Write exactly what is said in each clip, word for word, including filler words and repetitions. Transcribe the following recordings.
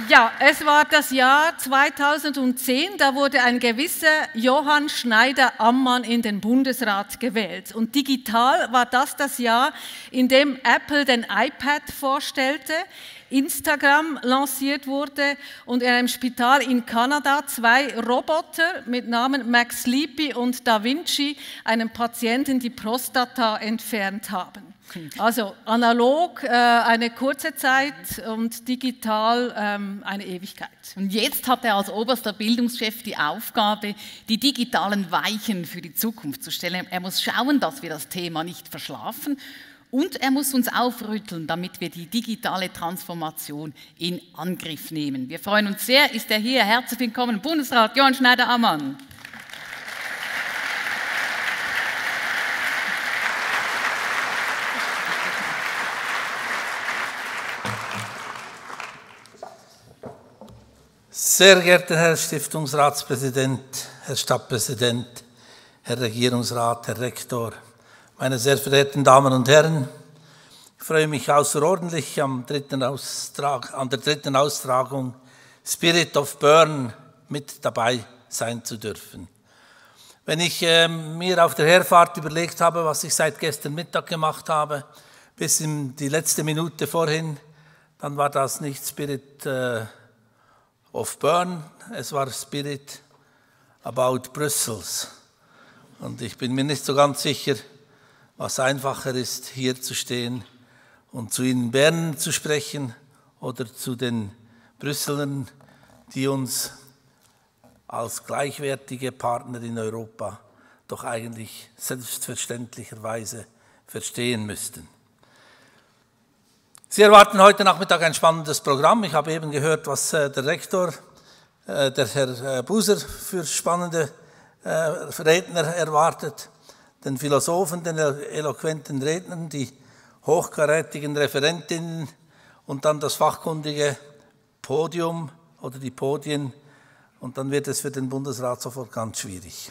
Ja, es war das Jahr zweitausendzehn, da wurde ein gewisser Johann Schneider-Ammann in den Bundesrat gewählt. Und digital war das das Jahr, in dem Apple den iPad vorstellte, Instagram lanciert wurde und in einem Spital in Kanada zwei Roboter mit Namen Max Sleepy und Da Vinci einem Patienten die Prostata entfernt haben. Also analog äh, eine kurze Zeit und digital ähm, eine Ewigkeit. Und jetzt hat er als oberster Bildungschef die Aufgabe, die digitalen Weichen für die Zukunft zu stellen. Er muss schauen, dass wir das Thema nicht verschlafen. Und er muss uns aufrütteln, damit wir die digitale Transformation in Angriff nehmen. Wir freuen uns sehr, ist er hier. Herzlich willkommen, Bundesrat Johann Schneider-Ammann. Sehr geehrter Herr Stiftungsratspräsident, Herr Stadtpräsident, Herr Regierungsrat, Herr Rektor, meine sehr verehrten Damen und Herren, ich freue mich außerordentlich am dritten Austrag, an der dritten Austragung Spirit of Bern mit dabei sein zu dürfen. Wenn ich äh, mir auf der Herfahrt überlegt habe, was ich seit gestern Mittag gemacht habe, bis in die letzte Minute vorhin, dann war das nicht Spirit äh, of Bern, es war Spirit about Brussels. Und ich bin mir nicht so ganz sicher, was einfacher ist, hier zu stehen und zu Ihnen Bernern zu sprechen oder zu den Brüsselern, die uns als gleichwertige Partner in Europa doch eigentlich selbstverständlicherweise verstehen müssten. Sie erwarten heute Nachmittag ein spannendes Programm. Ich habe eben gehört, was der Rektor, der Herr Buser, für spannende Redner erwartet. Den Philosophen, den eloquenten Rednern, die hochkarätigen Referentinnen und dann das fachkundige Podium oder die Podien. Und dann wird es für den Bundesrat sofort ganz schwierig.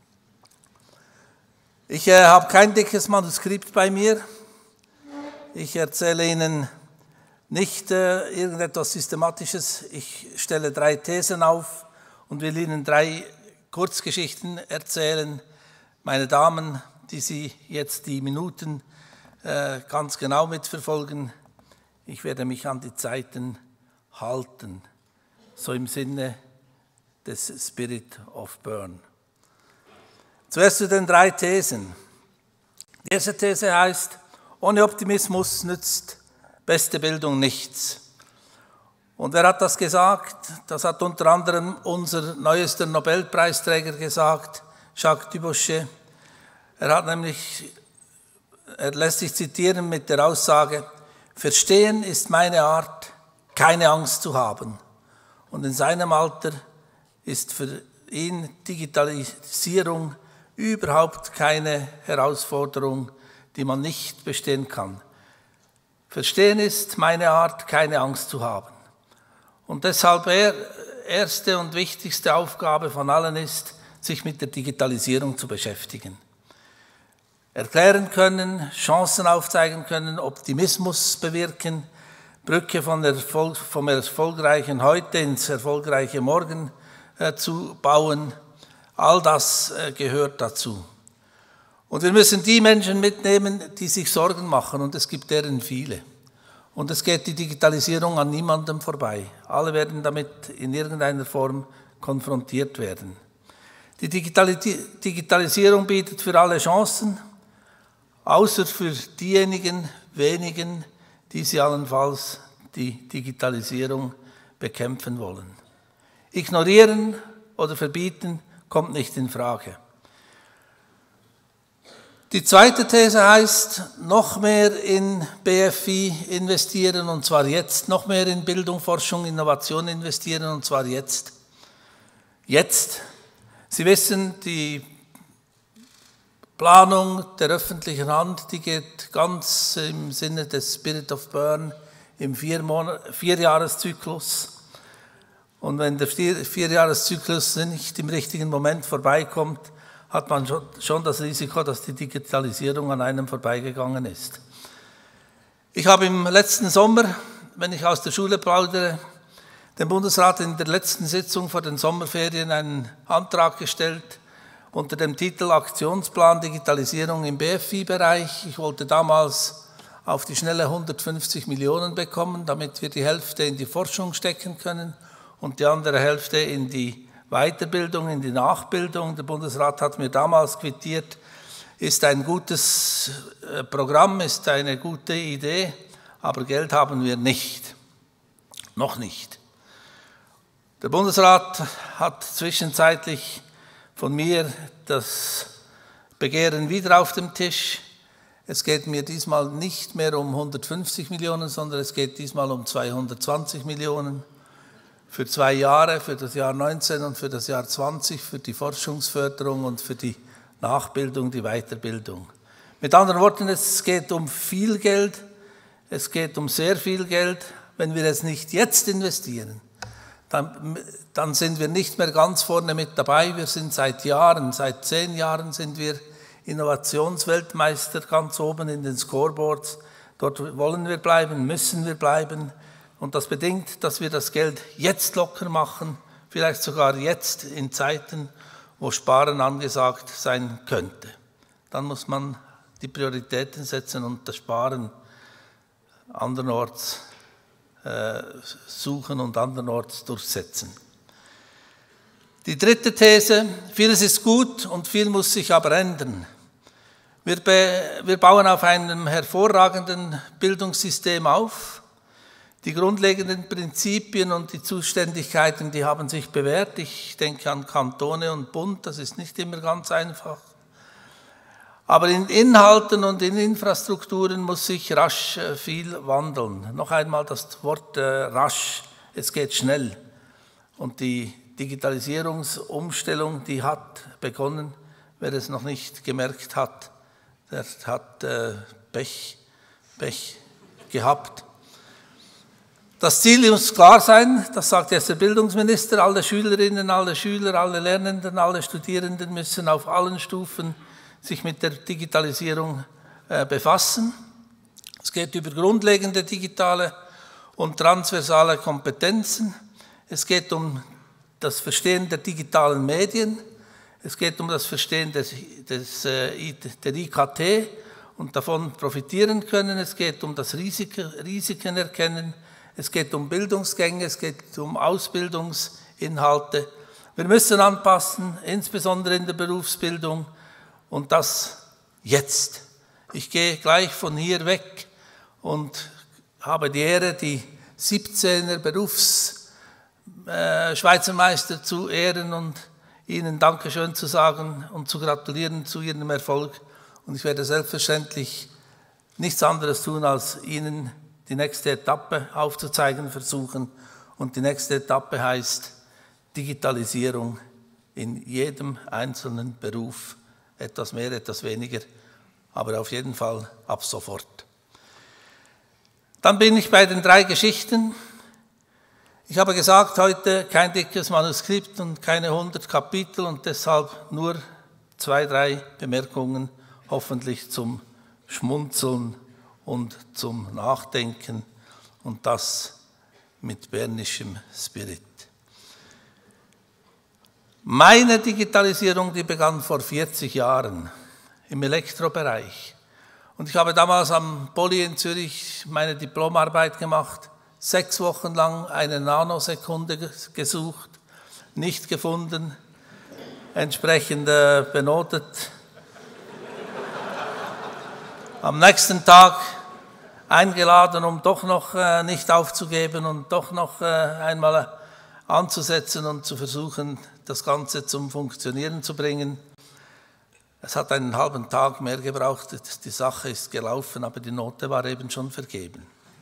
Ich äh, habe kein dickes Manuskript bei mir. Ich erzähle Ihnen nicht äh, irgendetwas Systematisches. Ich stelle drei Thesen auf und will Ihnen drei Kurzgeschichten erzählen. Meine Damen, die Sie jetzt die Minuten äh, ganz genau mitverfolgen, ich werde mich an die Zeiten halten, so im Sinne des Spirit of Bern. Zuerst zu den drei Thesen. Die erste These heißt, ohne Optimismus nützt beste Bildung nichts. Und wer hat das gesagt? Das hat unter anderem unser neuester Nobelpreisträger gesagt, Jacques Dubochet. Er hat nämlich, er lässt sich zitieren mit der Aussage, Verstehen ist meine Art, keine Angst zu haben. Und in seinem Alter ist für ihn Digitalisierung überhaupt keine Herausforderung, die man nicht bestehen kann. Verstehen ist meine Art, keine Angst zu haben. Und deshalb er, erste und wichtigste Aufgabe von allen ist, sich mit der Digitalisierung zu beschäftigen. Erklären können, Chancen aufzeigen können, Optimismus bewirken, Brücke von Erfolg, vom erfolgreichen Heute ins erfolgreiche Morgen äh, zu bauen. All das äh, gehört dazu. Und wir müssen die Menschen mitnehmen, die sich Sorgen machen, und es gibt deren viele. Und es geht die Digitalisierung an niemandem vorbei. Alle werden damit in irgendeiner Form konfrontiert werden. Die Digitalisierung bietet für alle Chancen, außer für diejenigen wenigen, die sie allenfalls die Digitalisierung bekämpfen wollen. Ignorieren oder verbieten kommt nicht in Frage. Die zweite These heißt, noch mehr in B F I investieren, und zwar jetzt, noch mehr in Bildung, Forschung, Innovation investieren, und zwar jetzt. Jetzt. Sie wissen, die Planung der öffentlichen Hand, die geht ganz im Sinne des Spirit of Bern im Vierjahreszyklus. Und wenn der Vierjahreszyklus nicht im richtigen Moment vorbeikommt, hat man schon das Risiko, dass die Digitalisierung an einem vorbeigegangen ist. Ich habe im letzten Sommer, wenn ich aus der Schule plaudere, dem Bundesrat in der letzten Sitzung vor den Sommerferien einen Antrag gestellt unter dem Titel Aktionsplan Digitalisierung im B F I-Bereich. Ich wollte damals auf die schnelle hundertfünfzig Millionen bekommen, damit wir die Hälfte in die Forschung stecken können und die andere Hälfte in die Weiterbildung, in die Nachbildung. Der Bundesrat hat mir damals quittiert, ist ein gutes Programm, ist eine gute Idee, aber Geld haben wir nicht. Noch nicht. Der Bundesrat hat zwischenzeitlich von mir das Begehren wieder auf dem Tisch. Es geht mir diesmal nicht mehr um hundertfünfzig Millionen, sondern es geht diesmal um zweihundertzwanzig Millionen für zwei Jahre, für das Jahr neunzehn und für das Jahr zwanzig, für die Forschungsförderung und für die Nachbildung, die Weiterbildung. Mit anderen Worten, es geht um viel Geld, es geht um sehr viel Geld. Wenn wir es nicht jetzt investieren, dann, dann sind wir nicht mehr ganz vorne mit dabei. Wir sind seit Jahren, seit zehn Jahren sind wir Innovationsweltmeister ganz oben in den Scoreboards. Dort wollen wir bleiben, müssen wir bleiben. Und das bedingt, dass wir das Geld jetzt locker machen, vielleicht sogar jetzt in Zeiten, wo Sparen angesagt sein könnte. Dann muss man die Prioritäten setzen und das Sparen andernorts äh, suchen und andernorts durchsetzen. Die dritte These: Vieles ist gut und viel muss sich aber ändern. Wir, be, wir bauen auf einem hervorragenden Bildungssystem auf. Die grundlegenden Prinzipien und die Zuständigkeiten, die haben sich bewährt. Ich denke an Kantone und Bund, das ist nicht immer ganz einfach. Aber in Inhalten und in Infrastrukturen muss sich rasch viel wandeln. Noch einmal das Wort äh, rasch, es geht schnell. Und die Digitalisierungsumstellung, die hat begonnen. Wer es noch nicht gemerkt hat, der hat äh, Pech, Pech gehabt. Das Ziel muss klar sein, das sagt jetzt der Bildungsminister, alle Schülerinnen, alle Schüler, alle Lernenden, alle Studierenden müssen auf allen Stufen sich mit der Digitalisierung äh, befassen. Es geht über grundlegende digitale und transversale Kompetenzen. Es geht um das Verstehen der digitalen Medien. Es geht um das Verstehen des, des, äh, der I K T und davon profitieren können. Es geht um das Risiko, Risiken erkennen. Es geht um Bildungsgänge, es geht um Ausbildungsinhalte. Wir müssen anpassen, insbesondere in der Berufsbildung, und das jetzt. Ich gehe gleich von hier weg und habe die Ehre, die siebzehner Berufsschweizermeister äh, zu ehren und Ihnen Dankeschön zu sagen und zu gratulieren zu Ihrem Erfolg. Und ich werde selbstverständlich nichts anderes tun, als Ihnen die nächste Etappe aufzuzeigen versuchen. Und die nächste Etappe heißt Digitalisierung in jedem einzelnen Beruf. Etwas mehr, etwas weniger, aber auf jeden Fall ab sofort. Dann bin ich bei den drei Geschichten. Ich habe gesagt, heute kein dickes Manuskript und keine hundert Kapitel und deshalb nur zwei, drei Bemerkungen, hoffentlich zum Schmunzeln und zum Nachdenken, und das mit bernischem Spirit. Meine Digitalisierung, die begann vor vierzig Jahren im Elektrobereich. Und ich habe damals am Poly in Zürich meine Diplomarbeit gemacht, sechs Wochen lang eine Nanosekunde gesucht, nicht gefunden, entsprechend äh, benotet. Am nächsten Tag eingeladen, um doch noch äh, nicht aufzugeben und doch noch äh, einmal anzusetzen und zu versuchen, das Ganze zum Funktionieren zu bringen. Es hat einen halben Tag mehr gebraucht, die Sache ist gelaufen, aber die Note war eben schon vergeben.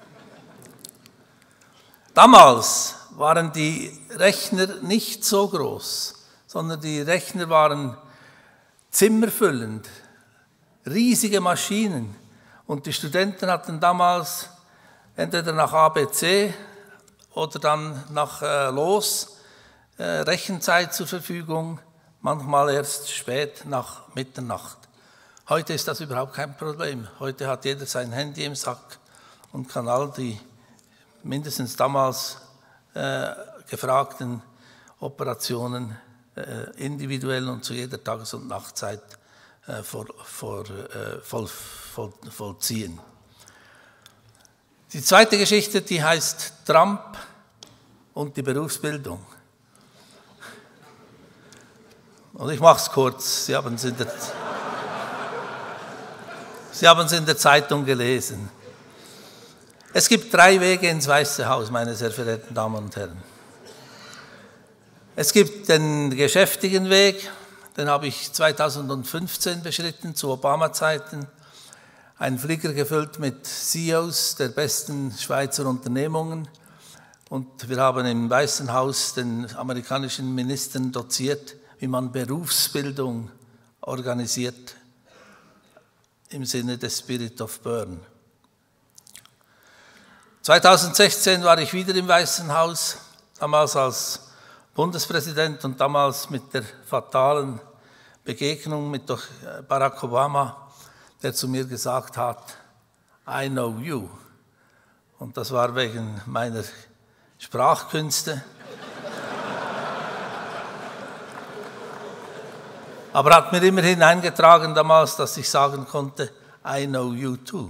Damals waren die Rechner nicht so groß, sondern die Rechner waren zimmerfüllend, riesige Maschinen. Und die Studenten hatten damals entweder nach A B C oder dann nach äh, Los äh, Rechenzeit zur Verfügung, manchmal erst spät nach Mitternacht. Heute ist das überhaupt kein Problem. Heute hat jeder sein Handy im Sack und kann all die mindestens damals äh, gefragten Operationen äh, individuell und zu jeder Tages- und Nachtzeit äh, vor, vor, äh, voll, voll, vollziehen. Die zweite Geschichte, die heißt Trump und die Berufsbildung. Und ich mache es kurz, Sie haben es in der, Sie haben es in der Zeitung gelesen. Es gibt drei Wege ins Weiße Haus, meine sehr verehrten Damen und Herren. Es gibt den geschäftigen Weg, den habe ich zweitausendfünfzehn beschritten, zu Obama-Zeiten. Ein Flieger gefüllt mit C E Os der besten Schweizer Unternehmungen. Und wir haben im Weißen Haus den amerikanischen Ministern doziert, wie man Berufsbildung organisiert im Sinne des Spirit of Bern. zweitausendsechzehn war ich wieder im Weißen Haus, damals als Bundespräsident und damals mit der fatalen Begegnung mit Barack Obama, der zu mir gesagt hat, I know you. Und das war wegen meiner Sprachkünste. Aber er hat mir immerhin eingetragen damals, dass ich sagen konnte, I know you too.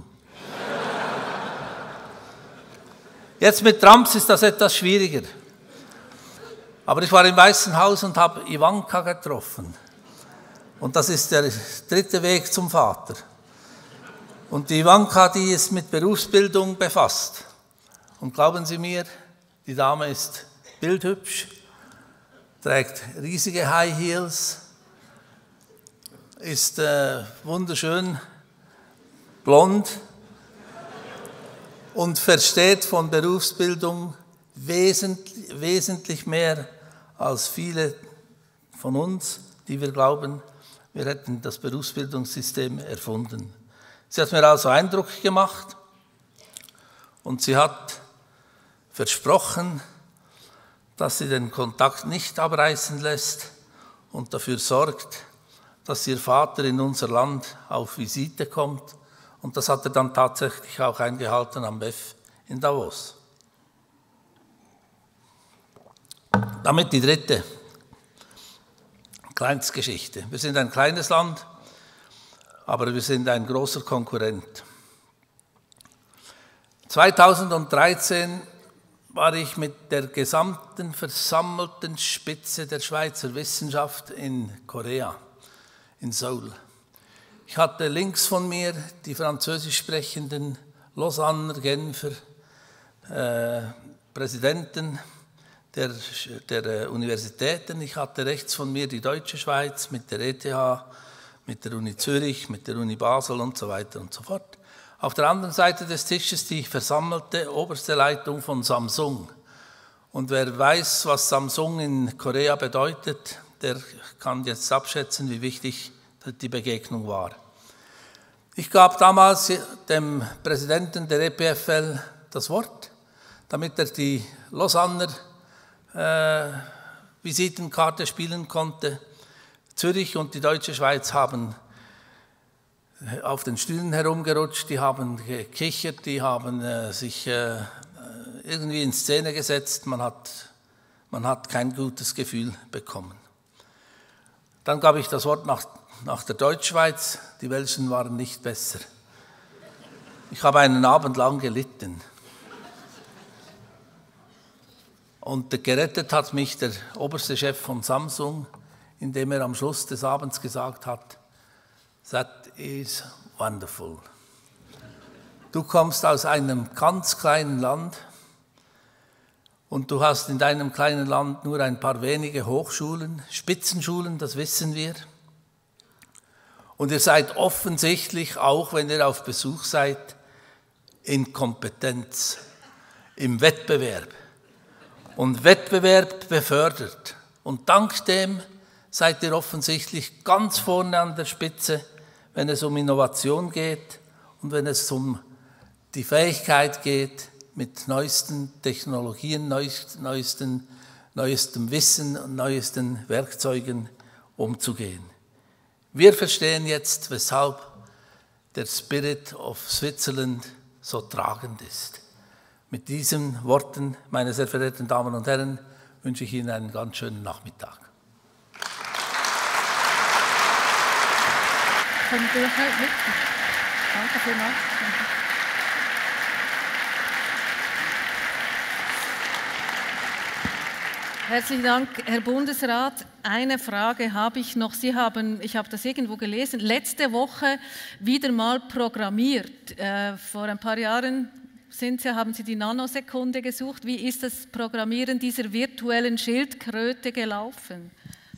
Jetzt mit Trumps ist das etwas schwieriger. Aber ich war im Weißen Haus und habe Ivanka getroffen. Und das ist der dritte Weg zum Vater. Und die Ivanka, die ist mit Berufsbildung befasst. Und glauben Sie mir, die Dame ist bildhübsch, trägt riesige High Heels, ist äh, wunderschön blond und versteht von Berufsbildung wesentlich, wesentlich mehr als viele von uns, die wir glauben, wir hätten das Berufsbildungssystem erfunden. Sie hat mir also Eindruck gemacht und sie hat versprochen, dass sie den Kontakt nicht abreißen lässt und dafür sorgt, dass ihr Vater in unser Land auf Visite kommt. Und das hat er dann tatsächlich auch eingehalten am B E F in Davos. Damit die dritte Kleinstgeschichte. Wir sind ein kleines Land, aber wir sind ein großer Konkurrent. zweitausenddreizehn war ich mit der gesamten versammelten Spitze der Schweizer Wissenschaft in Korea, in Seoul. Ich hatte links von mir die französisch sprechenden Lausanner, Genfer äh, Präsidenten der, der Universitäten. Ich hatte rechts von mir die deutsche Schweiz mit der E T H, mit der Uni Zürich, mit der Uni Basel und so weiter und so fort. Auf der anderen Seite des Tisches die versammelte oberste Leitung von Samsung. Und wer weiß, was Samsung in Korea bedeutet, der kann jetzt abschätzen, wie wichtig die Begegnung war. Ich gab damals dem Präsidenten der E P F L das Wort, damit er die Lausanner äh, Visitenkarte spielen konnte. Zürich und die deutsche Schweiz haben auf den Stühlen herumgerutscht, die haben gekichert, die haben äh, sich äh, irgendwie in Szene gesetzt. Man hat, man hat kein gutes Gefühl bekommen. Dann gab ich das Wort nach, nach der Deutschschweiz. Die Welschen waren nicht besser. Ich habe einen Abend lang gelitten. Und gerettet hat mich der oberste Chef von Samsung, indem er am Schluss des Abends gesagt hat, That is wonderful. Du kommst aus einem ganz kleinen Land und du hast in deinem kleinen Land nur ein paar wenige Hochschulen, Spitzenschulen, das wissen wir. Und ihr seid offensichtlich, auch wenn ihr auf Besuch seid, in Kompetenz, im Wettbewerb. Und Wettbewerb befördert. Und dank dem seid ihr offensichtlich ganz vorne an der Spitze, wenn es um Innovation geht und wenn es um die Fähigkeit geht, mit neuesten Technologien, neuesten, neuestem Wissen und neuesten Werkzeugen umzugehen. Wir verstehen jetzt, weshalb der Spirit of Switzerland so tragend ist. Mit diesen Worten, meine sehr verehrten Damen und Herren, wünsche ich Ihnen einen ganz schönen Nachmittag. Können Sie das halt mit? Danke vielmals. Herzlichen Dank, Herr Bundesrat. Eine Frage habe ich noch. Sie haben, ich habe das irgendwo gelesen, letzte Woche wieder mal programmiert. Äh, vor ein paar Jahren sind Sie, haben Sie die Nanosekunde gesucht. Wie ist das Programmieren dieser virtuellen Schildkröte gelaufen?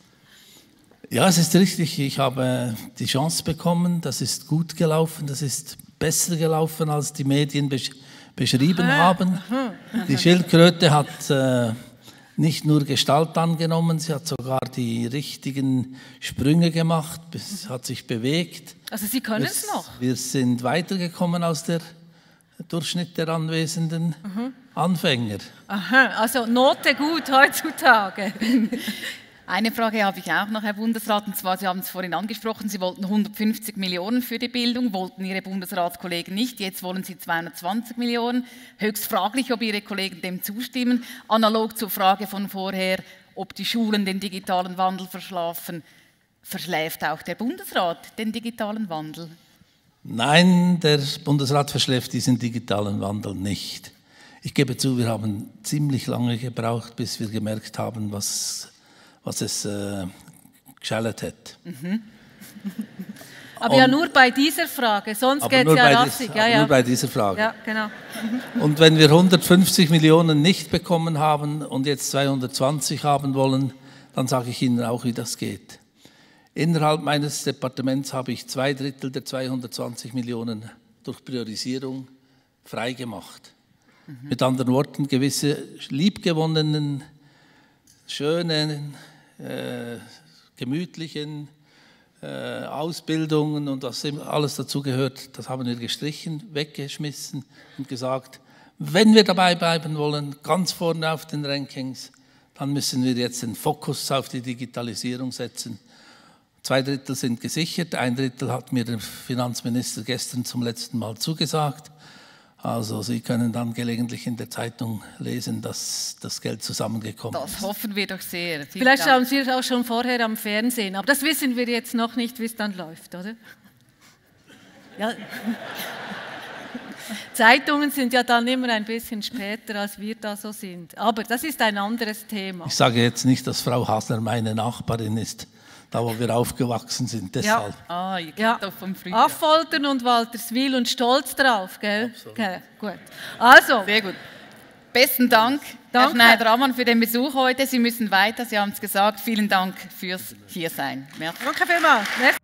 Ja, es ist richtig. Ich habe die Chance bekommen. Das ist gut gelaufen. Das ist besser gelaufen, als die Medien besch beschrieben aha, haben. Aha. Die Schildkröte hat äh, nicht nur Gestalt angenommen, sie hat sogar die richtigen Sprünge gemacht, es hat sich bewegt. Also Sie können es noch? Wir sind weitergekommen als der Durchschnitt der anwesenden mhm. Anfänger. Aha, also Note gut heutzutage. Eine Frage habe ich auch noch, Herr Bundesrat, und zwar, Sie haben es vorhin angesprochen, Sie wollten hundertfünfzig Millionen für die Bildung, wollten Ihre Bundesratskollegen nicht, jetzt wollen Sie zweihundertzwanzig Millionen. Höchst fraglich, ob Ihre Kollegen dem zustimmen. Analog zur Frage von vorher, ob die Schulen den digitalen Wandel verschlafen, verschläft auch der Bundesrat den digitalen Wandel? Nein, der Bundesrat verschläft diesen digitalen Wandel nicht. Ich gebe zu, wir haben ziemlich lange gebraucht, bis wir gemerkt haben, was was es äh, geschaltet hat. Mhm. Aber und, ja nur bei dieser Frage, sonst geht es ja rassig. Ja, ja. Nur bei dieser Frage. Ja, genau. Mhm. Und wenn wir hundertfünfzig Millionen nicht bekommen haben und jetzt zweihundertzwanzig haben wollen, dann sage ich Ihnen auch, wie das geht. Innerhalb meines Departements habe ich zwei Drittel der zweihundertzwanzig Millionen durch Priorisierung freigemacht. Mhm. Mit anderen Worten, gewisse liebgewonnenen, schönen, äh, gemütlichen äh, Ausbildungen und was alles dazugehört, das haben wir gestrichen, weggeschmissen und gesagt, wenn wir dabei bleiben wollen, ganz vorne auf den Rankings, dann müssen wir jetzt den Fokus auf die Digitalisierung setzen. Zwei Drittel sind gesichert, ein Drittel hat mir der Finanzminister gestern zum letzten Mal zugesagt. Also Sie können dann gelegentlich in der Zeitung lesen, dass das Geld zusammengekommen ist. Das hoffen wir doch sehr. Vielen Vielleicht Dank. Schauen Sie es auch schon vorher am Fernsehen, aber das wissen wir jetzt noch nicht, wie es dann läuft, oder? Ja. Zeitungen sind ja dann immer ein bisschen später, als wir da so sind. Aber das ist ein anderes Thema. Ich sage jetzt nicht, dass Frau Hasler meine Nachbarin ist, da wo wir aufgewachsen sind, deshalb. Ja, ah, ihr kennt ja. doch vom Frühjahr. Affoltern und Walterswil und stolz drauf, gell? Okay, gut. Also. Sehr gut. Besten Dank, Danke. Herr Schneider-Ammann, für den Besuch heute. Sie müssen weiter, Sie haben es gesagt. Vielen Dank fürs Hiersein. Merci. Danke vielmals. Merci.